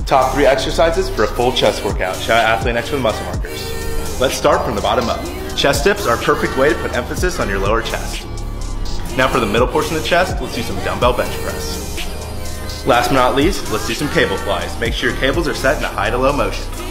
Top 3 exercises for a full chest workout. Shout out Athlete Next with muscle markers. Let's start from the bottom up. Chest dips are a perfect way to put emphasis on your lower chest. Now for the middle portion of the chest, let's do some dumbbell bench press. Last but not least, let's do some cable flies. Make sure your cables are set in a high to low motion.